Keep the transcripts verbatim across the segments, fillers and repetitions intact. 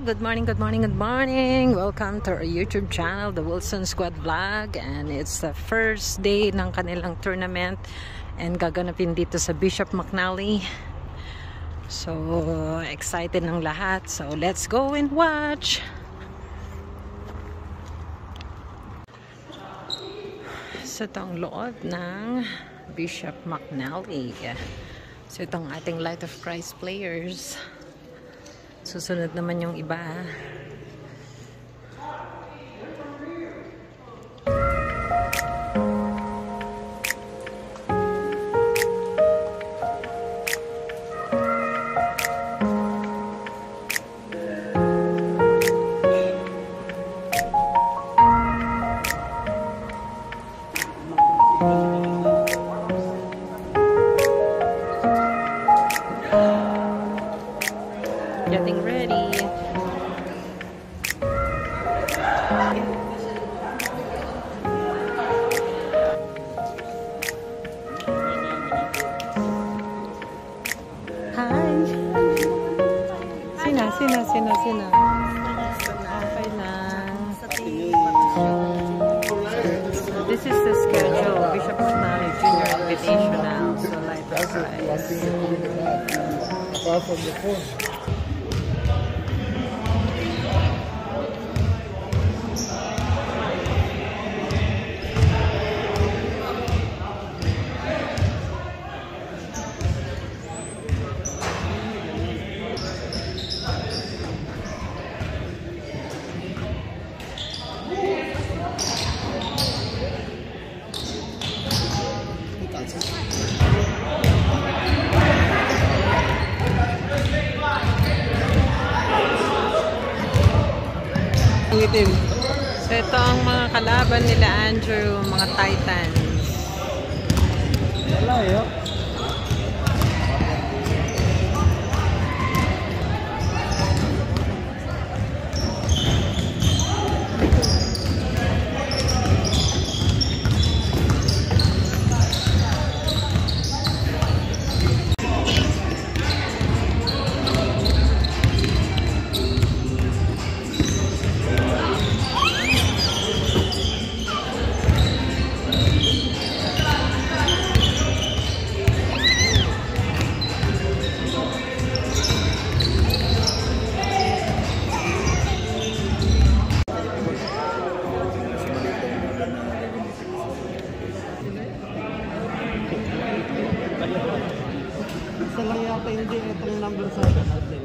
good morning, good morning, good morning. Welcome to our YouTube channel, the Wilson Squad Vlog. And it's the first day ng kanilang tournament and gaganapin dito sa Bishop McNally. So, excited ng lahat. So, let's go and watch. So, itong loob ng Bishop McNally. So, itong ating Light of Christ players. Susunod naman yung iba. Getting ready. Hi. Sina, sina, sina, sina. Okay lang. This is the schedule. Bishop McNally Junior Invitational. So Light of Christ. Apart from the phone. So ito ang mga kalaban nila Andrew, mga Titans. Wala yun. Isa lang yata hindi itong number sa natin.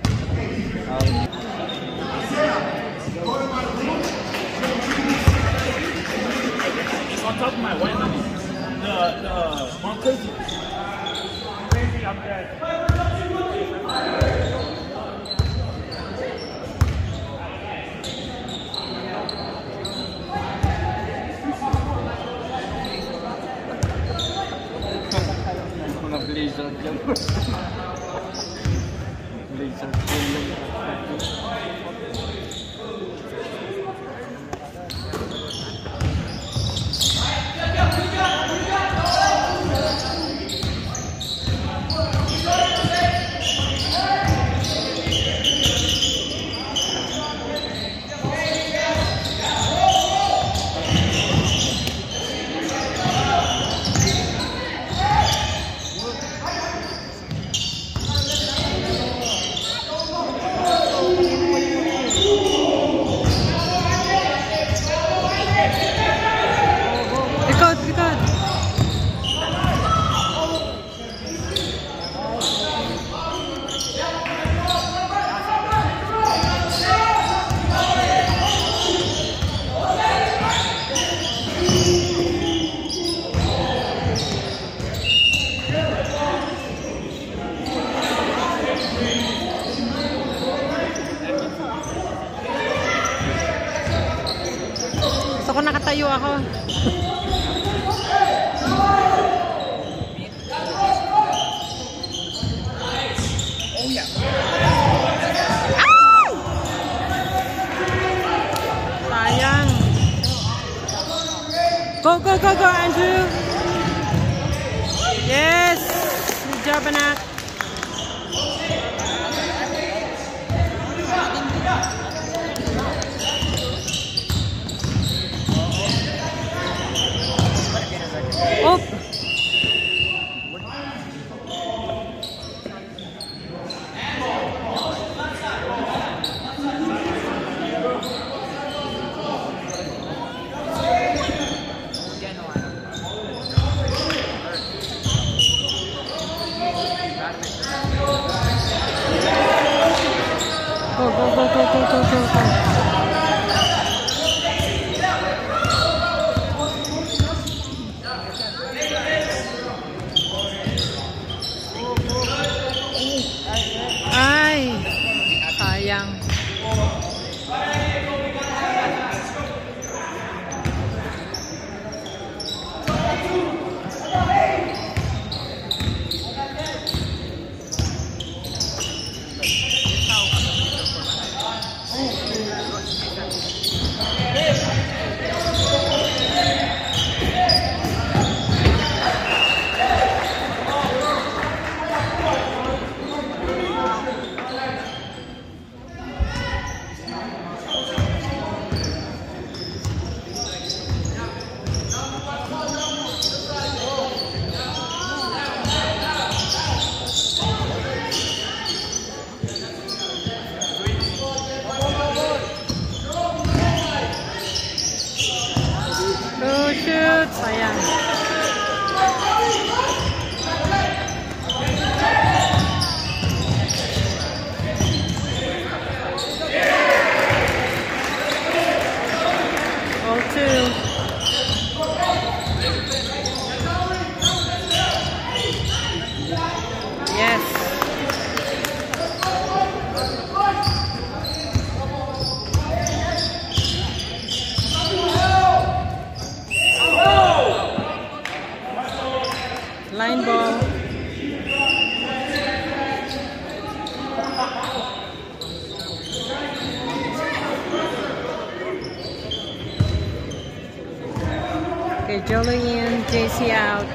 It's on top of my white money. The, the, one crazy. Crazy up there. Blazer dyan. Blazer dyan. Ako nakatayo ako. Oh yeah. Ah! Sayang. Go, go, go, go, Andrew. Yes. Good job, anak. Go, go, go, go, go, go, go. Ay, sayang. Oh, shoot, sayang. All two. Yes. Line ball. Okay, Jolie in, J C out.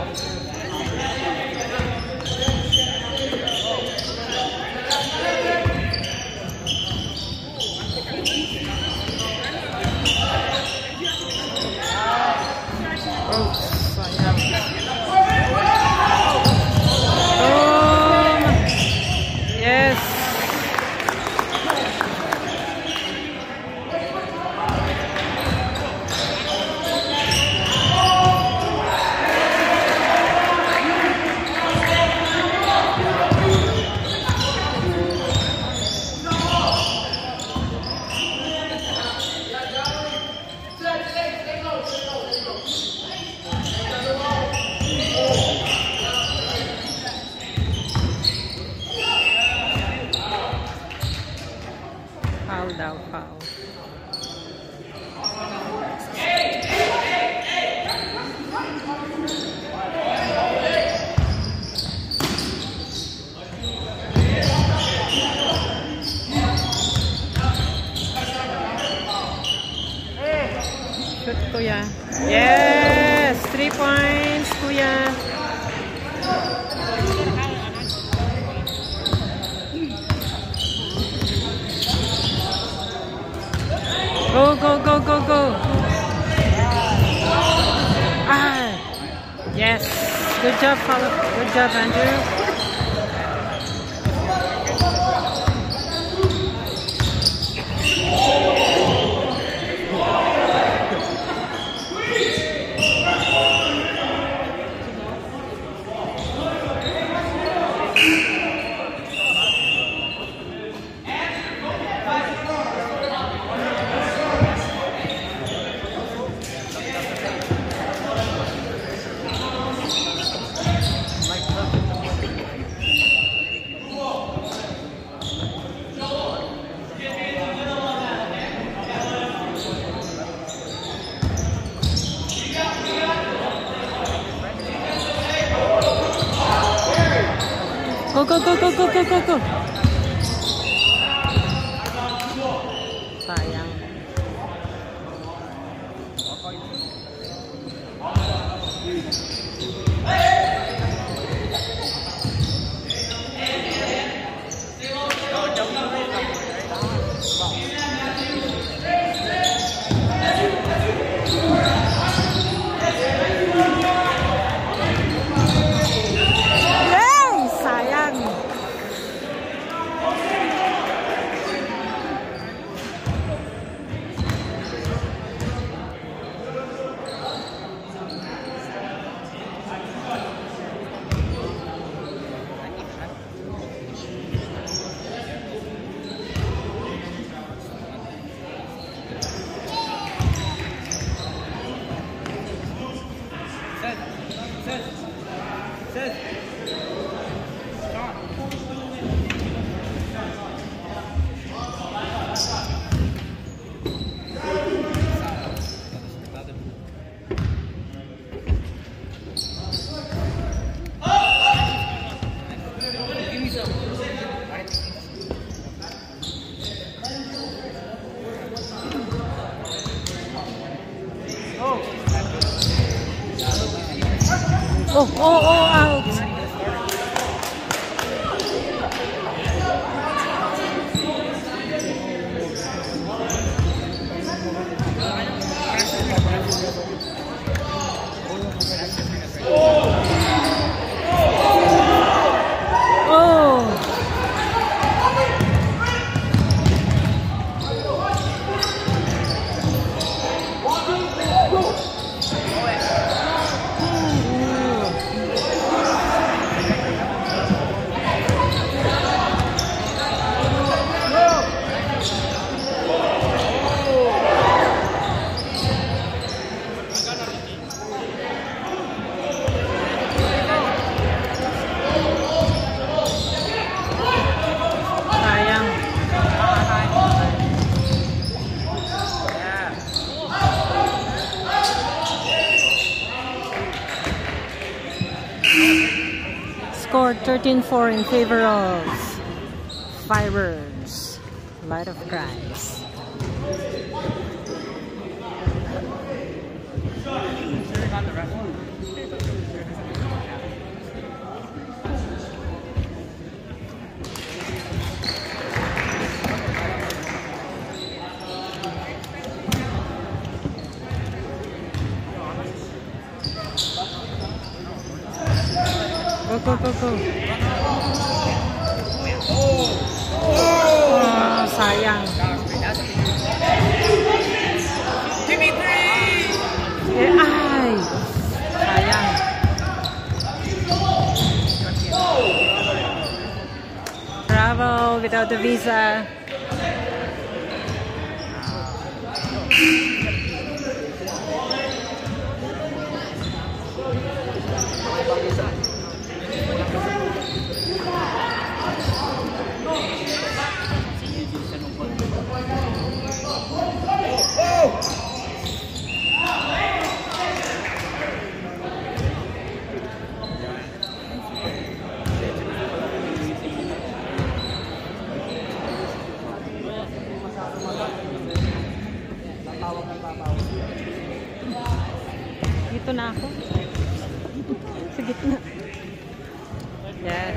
Oh, sayang. Boom! Yes. Foul daw, foul. Shoot, kuya. Yes! Three points, kuya. Go, go, go, go, go. Ah, yes. Good job, follow. Good job, Andrew. Go, go, go, go, go, go, go, go. Sayang. Oh, oh, oh, out. Scored thirteen four in favor of Firebirds. Light of Christ. Go, go, go, go. Oh, sayang. Eh, ay! Sayang. Travel without the visa. Dito na ako. Sa gitna. Yes.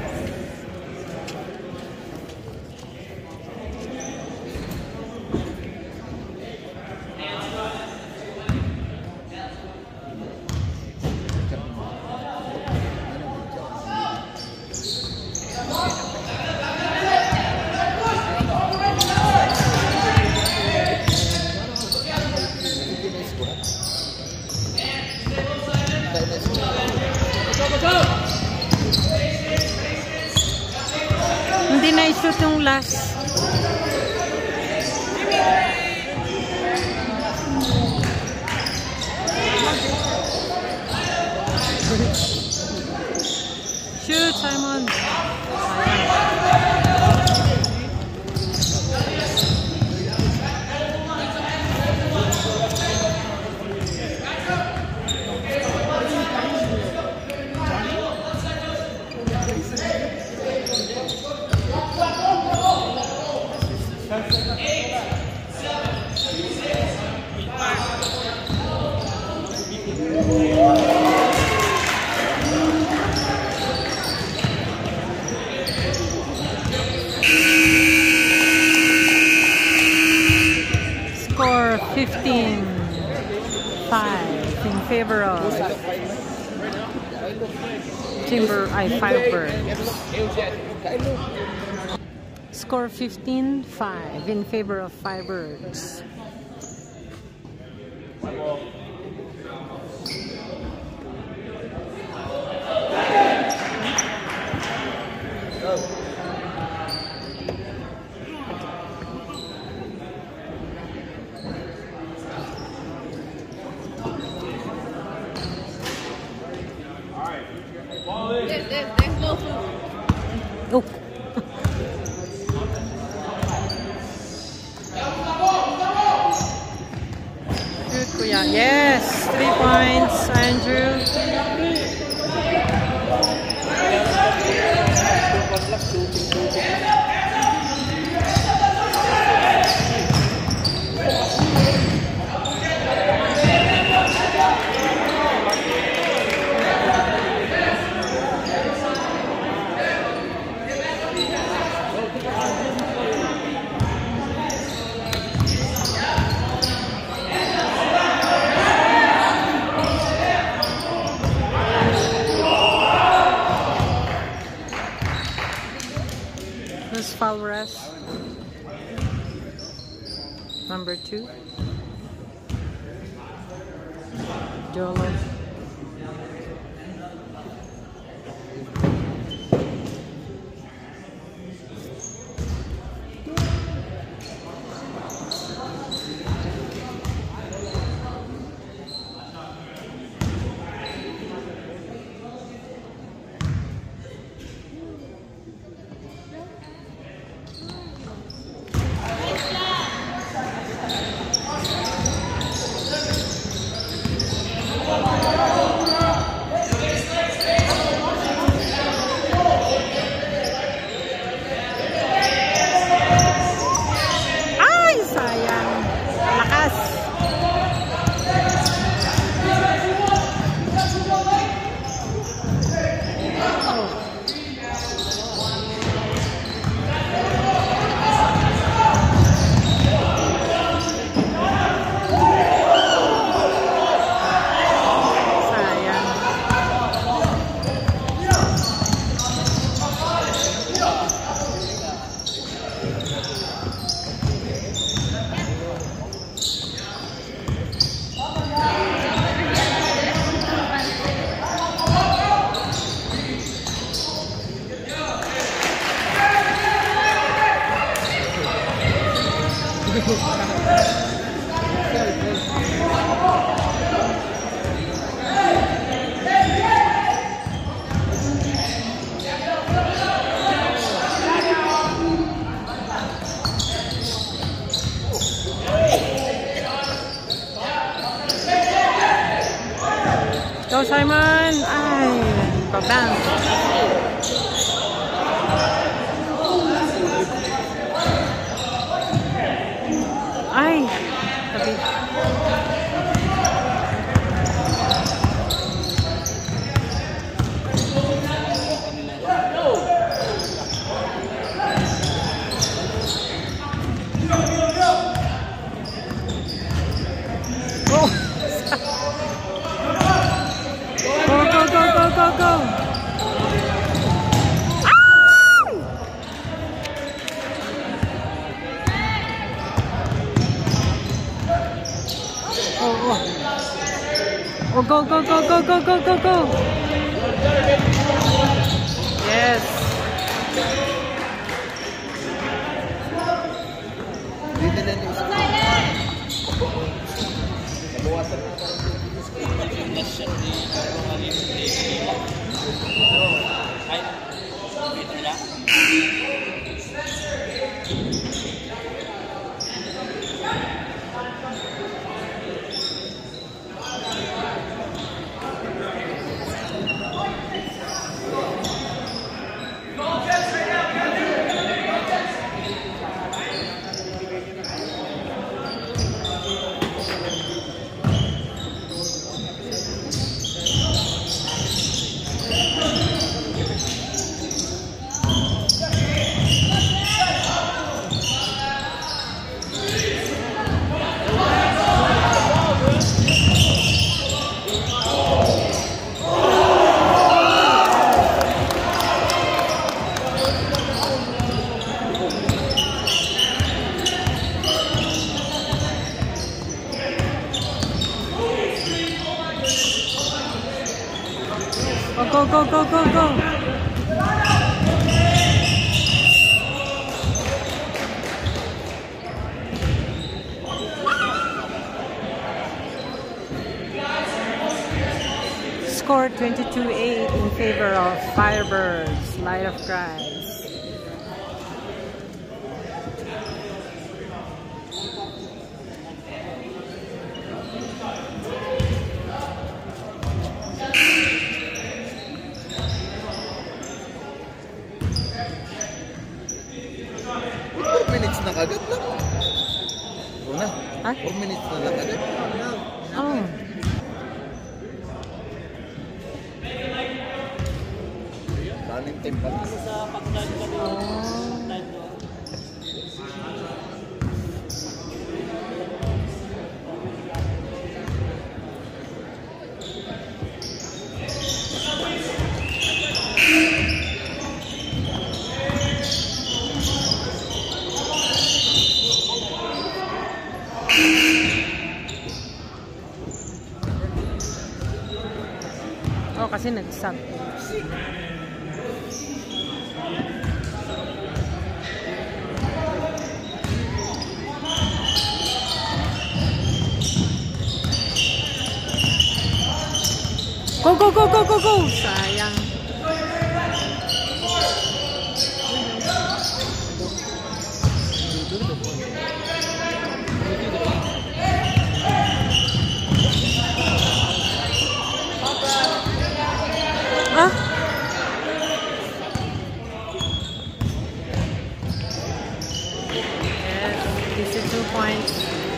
Hindi na-shoot yung last. Shoot, Simon. Score fifteen five in favor of Timber I Firebird. Score fifteen five in favor of Firebirds. There's, there's, there's no food. Oh. Good, Kuya. Yes, three points, Andrew. Number two. Jolo. Go Simon! Ay, pabang. Ay, tabi. Go, go! Oh, oh. Oh, go, go, go, go, go, go, go, go! Yes! Oh, go, go, go, go, go! Score twenty-two eight in favor of Firebirds, Light of Christ. four minutes na kagad lang. Una, Ha? four minutes na lang agad. Oh. Running time pa. kasi nag-stop. Go, go, go, go, go, go! Sayang. Ah? Yes, this is two points.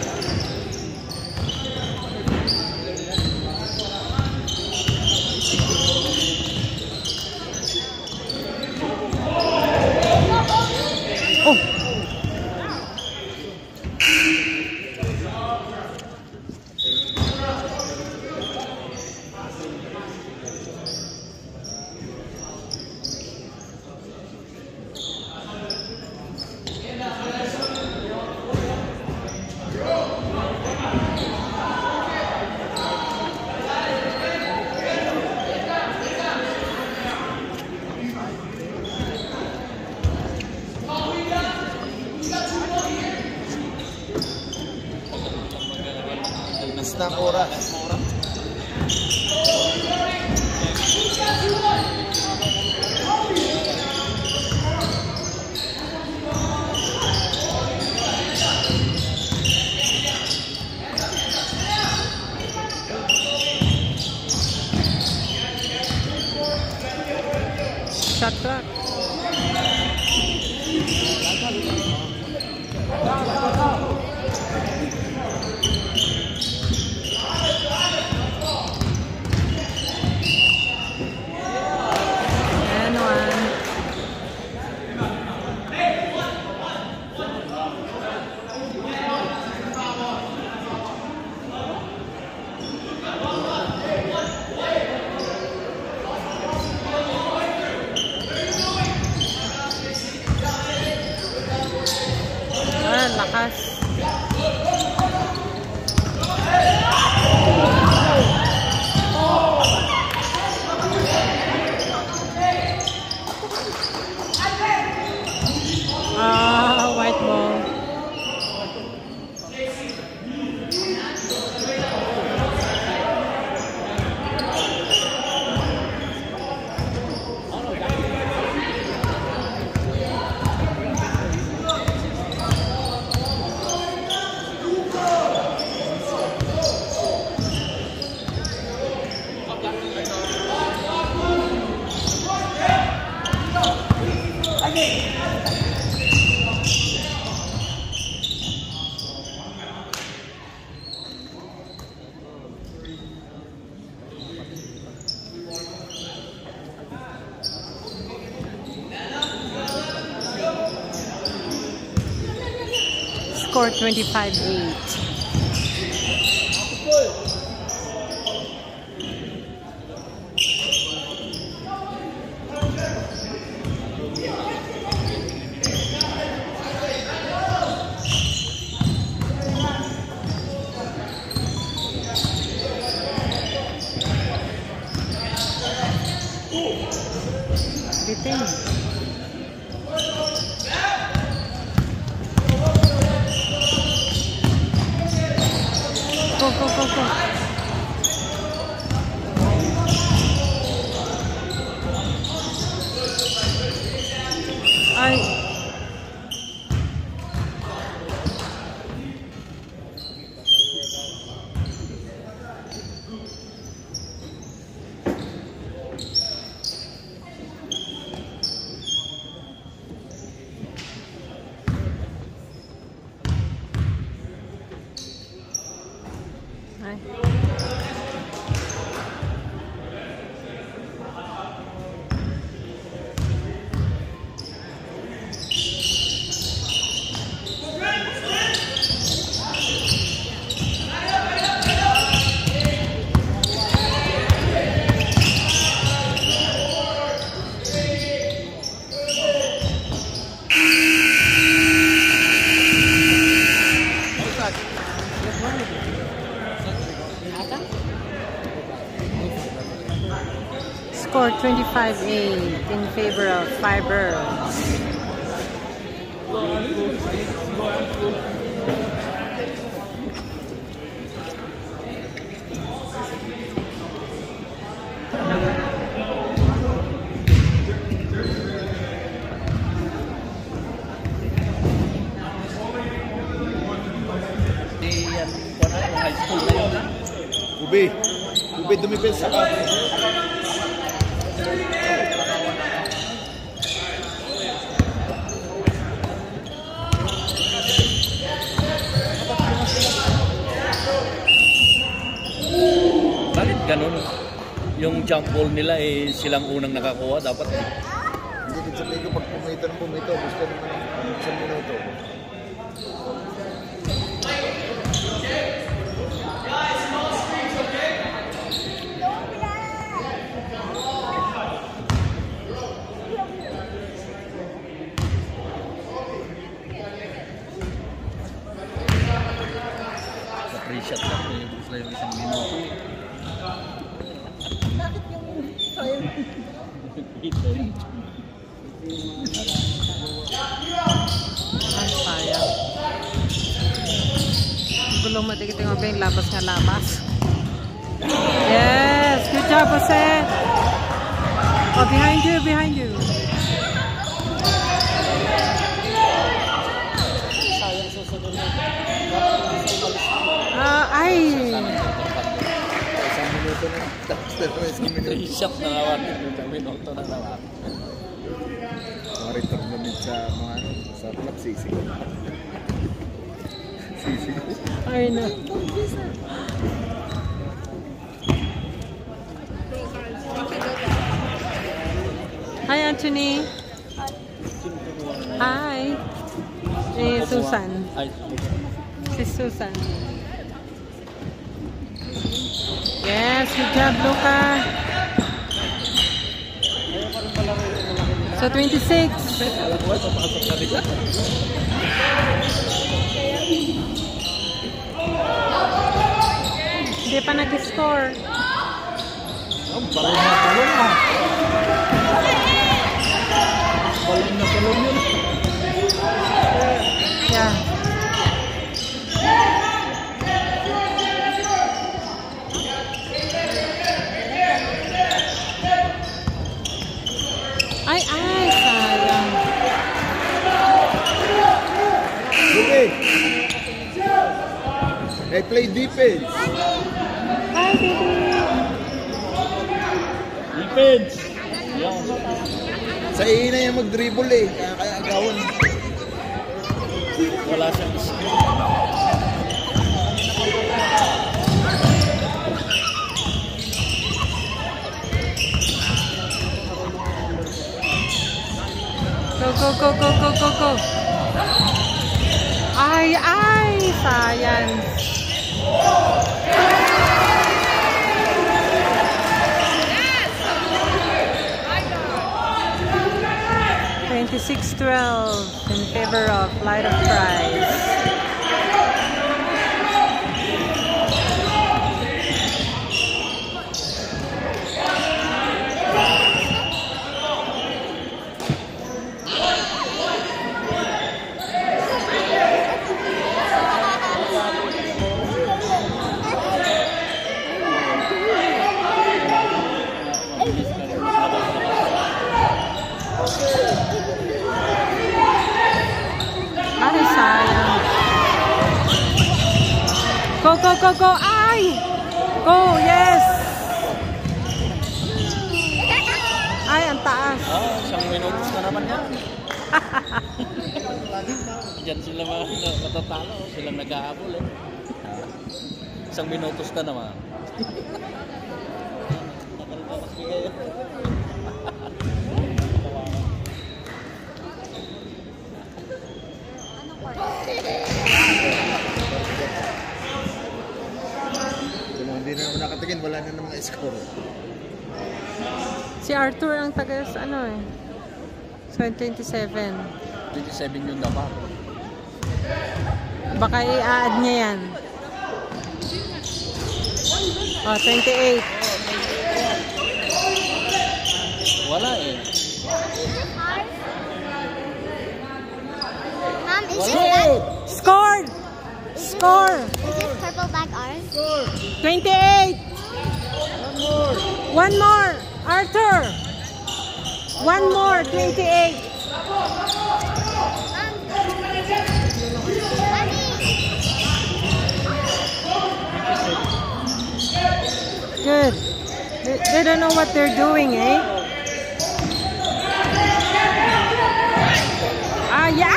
Nas na oras. Shot clock. Lakas. Ah, white ball. Score twenty-five eight. Bitin. Go, go, go, go. Ay. Ay. score twenty-five eight in favor of Fiber. Ube. Ube dumipil sa ka. Bakit ganun? Yung jump ball nila eh silang unang nakakuha dapat. Hindi din sabihin ko pag pumito ng pumito, gusto naman ng isang minuto. Shot lang eh, gusto lang yung isang minuto. Bakit yung sayang? Ay, sayang. Gulong matikit yung yung labas nga labas. Yes! Good job, Jose! Oh, behind you, behind you. Ah, ay! Isang minuto na. Tapos na naman isang minuto. Three shot na naman. Isang minuto na naman. Mga return namin sa mga ano, sa club sisig. Sisig. Ay, na. Hi, Anthony. Hi. Eh, Susan. Ay, Si Susan. Yes, good job, Luca. So, twenty-six. alam ko, papasok na bigla. Hindi pa nag-score. Ang balon na balon ah. Balon na balon yun. Yeah. Ay, ay, sayang. Ube. I play defense. Hi, baby. Defense. Yan. Sa ihina yan mag-dribble eh. Kaya kaya agawin. Wala siyang skill. Go, go, go, go, go, go, go. Ay, ay, sayang. twenty-six twelve in favor of Light of Prize. Ay, sayang. Go, go, go, go. Ay! Go, yes! Ay, ang taas. Ah, isang minutos na naman yan. Diyan sila mga matatalo. Silang nag-aabol eh. Isang minutos na naman. Kung hindi na naman nakatingin, wala na namang score. Si Arthur ang taga sa ano eh. So, twenty-seven. twenty-seven yung dapat. Baka i-add niya yan. Oh, twenty-eight. Wala eh. Mom, is Wala this eh. black? Score! Score! Is this purple black ours? twenty-eight! One more! Arthur! One more! twenty-eight! Good. They, they don't know what they're doing, eh? Ah, yeah!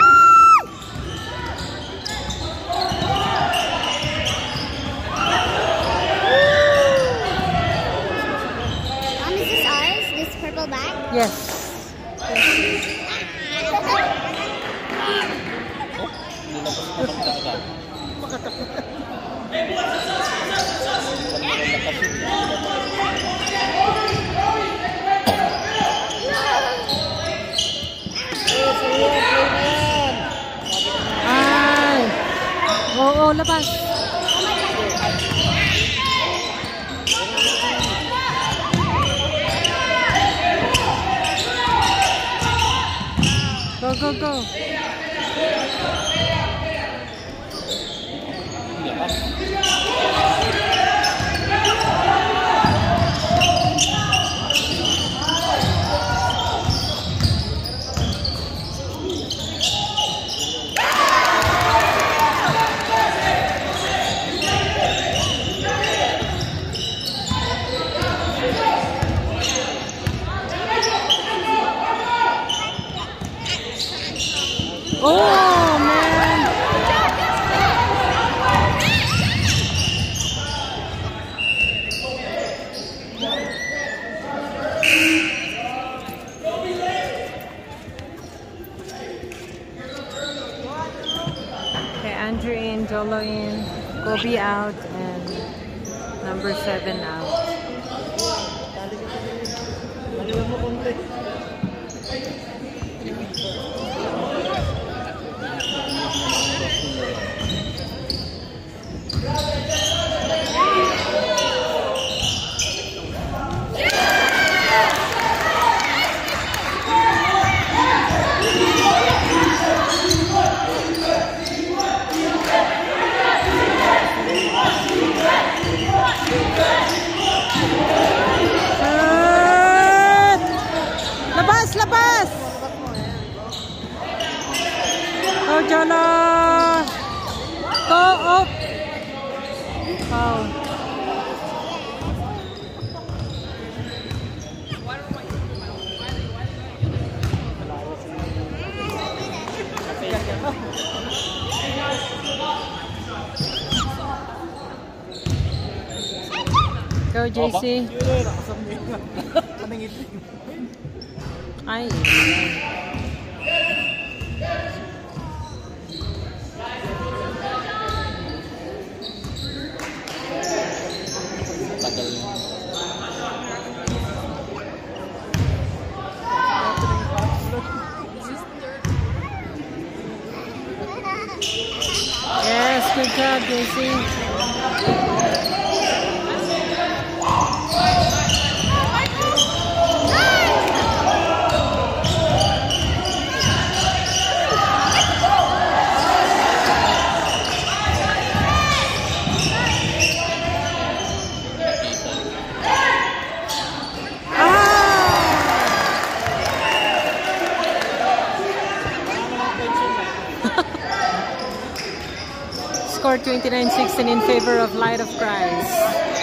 Mom, is this ours? This purple bag? Yes. Ay! Oo, labas. Go, go, go. Oh, man. Okay, Andrew in, Jolo in, Kobe out, and number seven out. Good! Labas, labas! Go, Jolo! Go up! Oh. Go, J C. Ay. Yes, good job, J C. Score twenty-nine sixteen in favor of Light of Christ.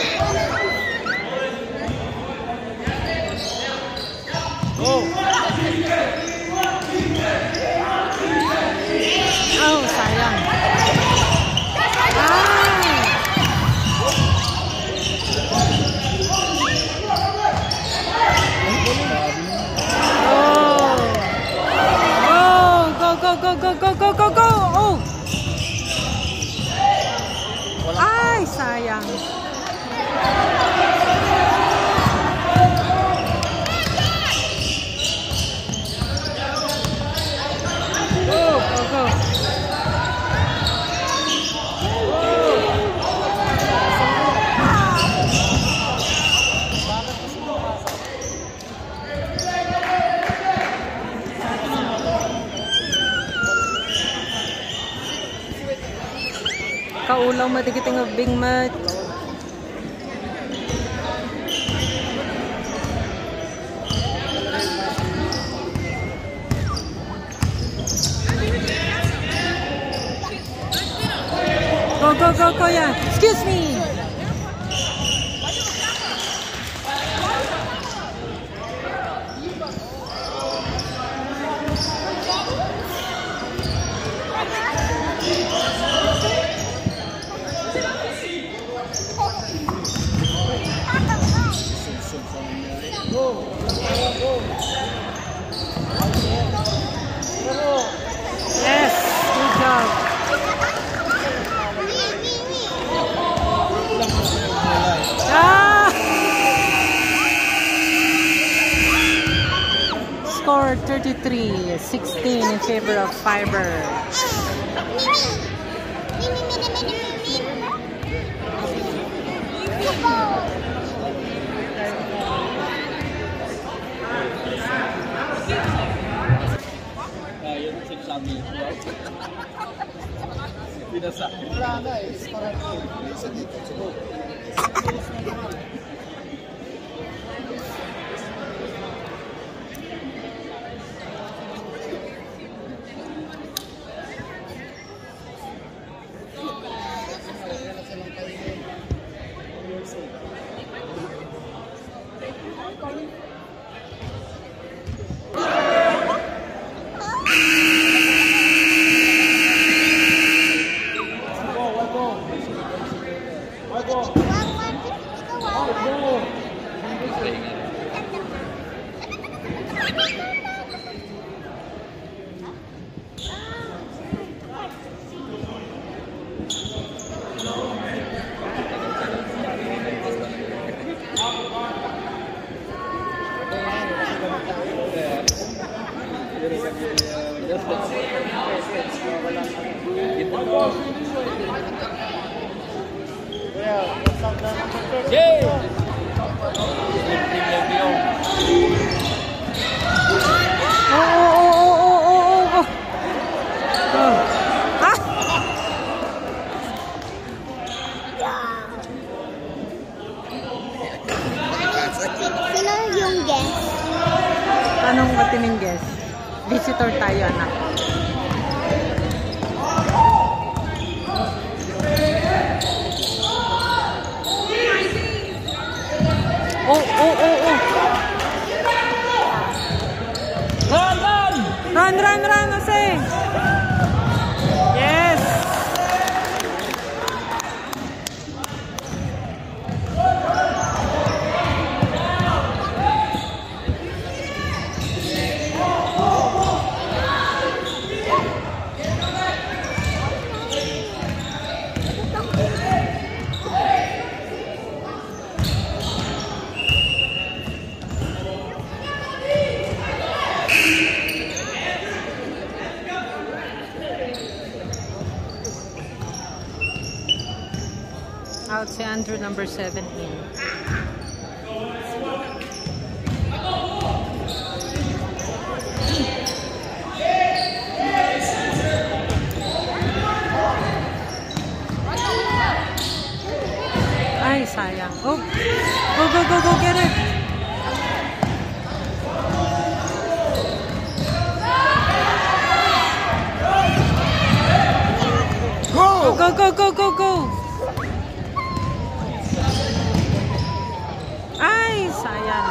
Go! Oh, sayang. Ah! Oh! Go, go, go, go, go, go, go, go! Oh! Ay, sayang. Go, go, go. Kaulaw matikiting of bing mat. Go, go, go, go, yeah. Excuse me. Yes, good job. Ah! Score thirty-three sixteen in favor of Fiber. Ayun, sinasabi ko. Binasa. Wala na eh. Parang isa dito. Siguro. Yay! Oh, oh, oh, oh, oh, oh, oh. Ah! Sino yung guest? Anong matiming guess? Visitor tayo, anak. Oh, oh, oh, oh. Run, run! Run, run, run, Jose. Yes. Out si Andrew, number seventeen. Ay, sayang. Oh, go, go, go, go, get it. Go, go, go, go, go, go. Ay, sayang.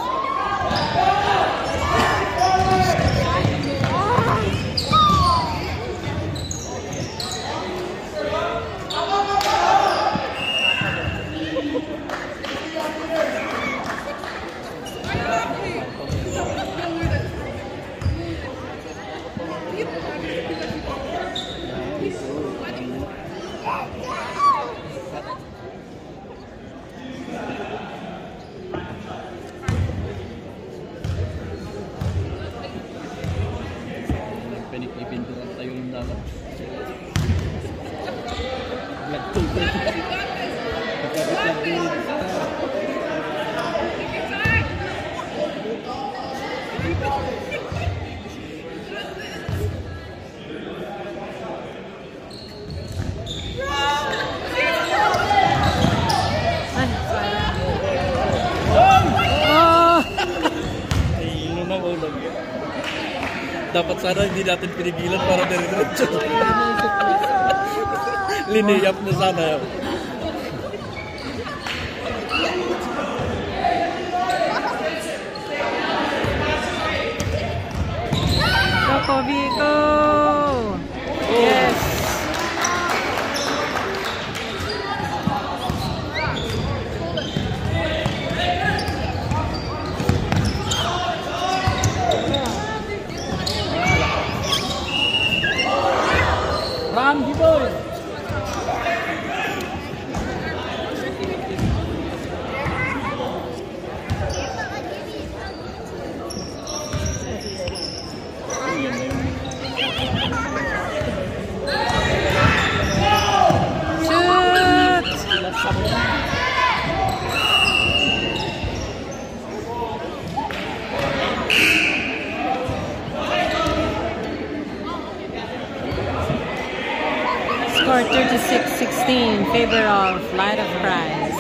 Pinipinturan tayo yung dapat. Nagtulog. Dapat sana hindi natin pinigilan para dire-diretso. Liniyap na sana yun. Go, Vico! Yes! Run, boy! Score thirty-six sixteen in favor of Light of Christ.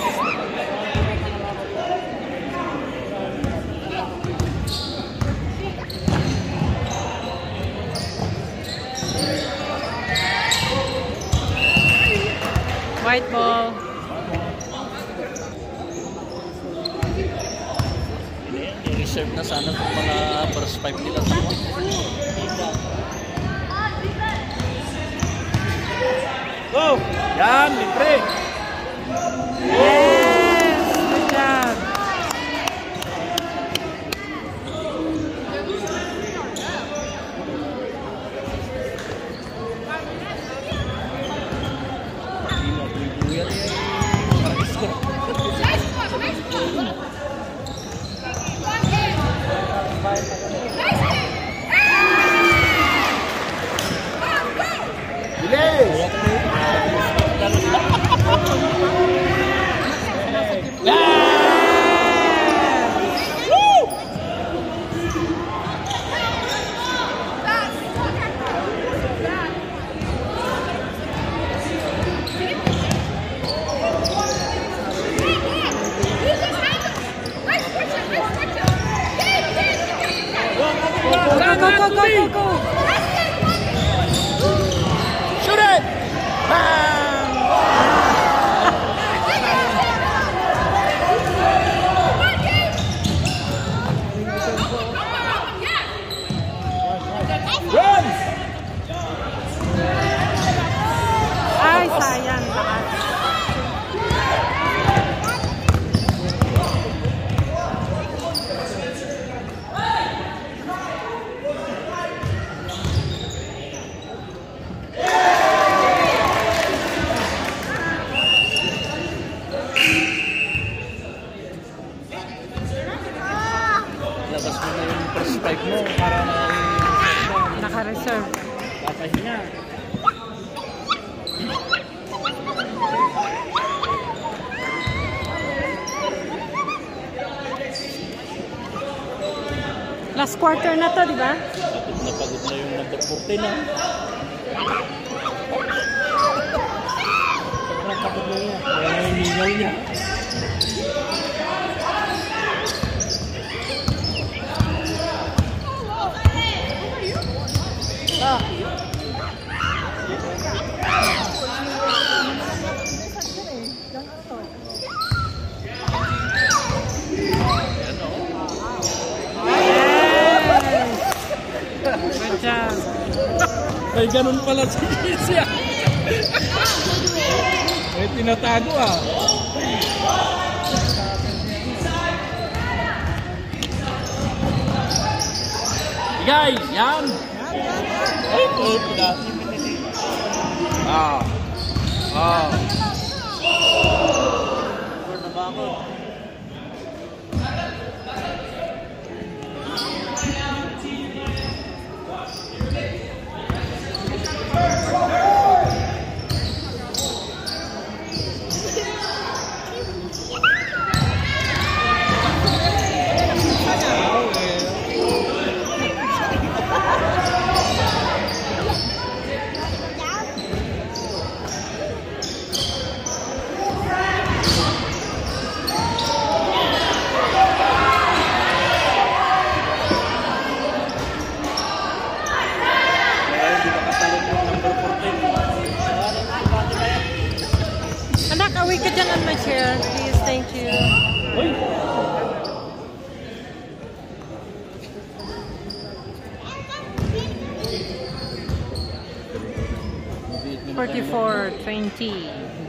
White ball. I-reserve na sana kung mga first five nila. Go! Yan, libre! Yes! Good job! Go, go, go, go, go, go! Shoot it! Bang! Run! Ay, sayang. Lakas. Labas mo na yung first five mo para Naka-reserve. papahinga. Last quarter na to, di ba? Pagod na pagod na yung number fourteen na. Sobrang pagod na niya. Kaya na yung hingal niya. Good job. May ganun pala si Kisya. May tinatago ah. Igay! Yan! Ay, oh, pula. Ah. Ah. Score na ba ako? ka dyan on my chair, please. Thank you. Forty-four twenty.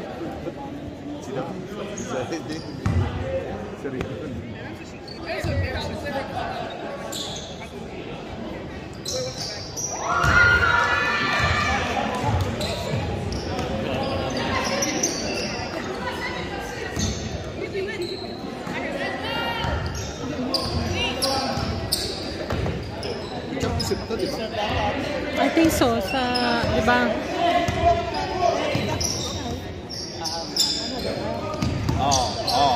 I think so. Sa, di ba? Oh, oh.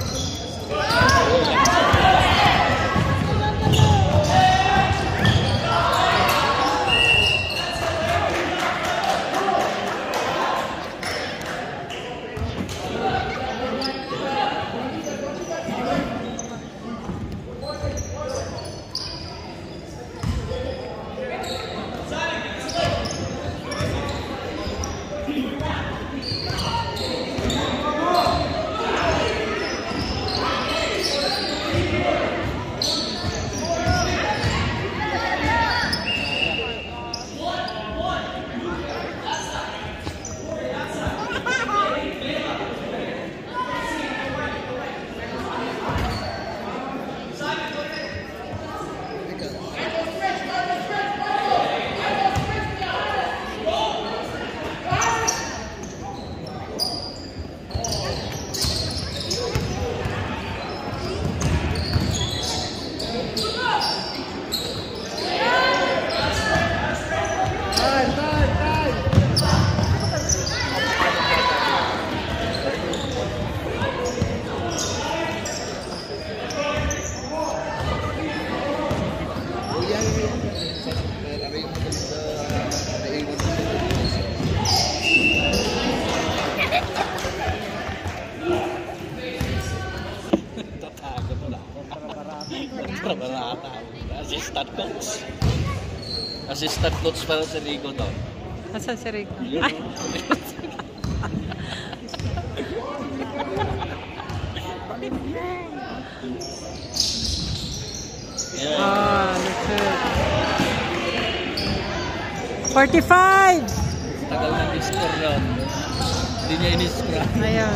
Assistant coach. Assistant coach para sa Rico to. Asan si Rico? Ay! Ah, that's it. forty-five! Tagal na score yun. Hindi niya in-score. Ayan.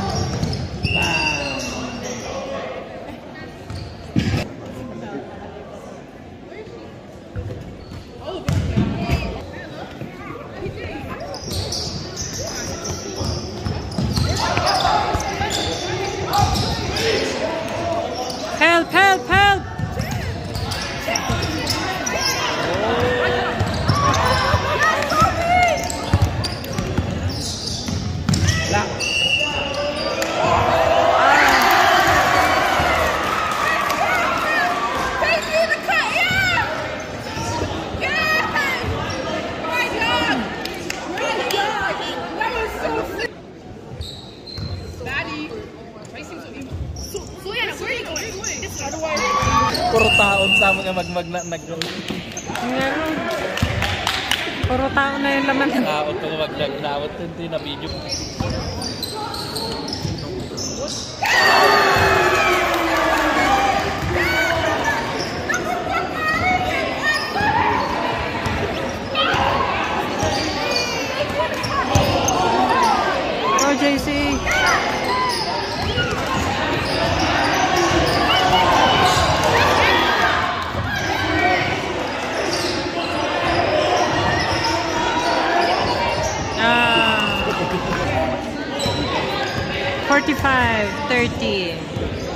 Help, help, help! Puro taon sa mga magmag na nag Meron. Puro tao na yung laman. taon ko magnagnawat hindi na video. Oh, J C. forty-five thirty.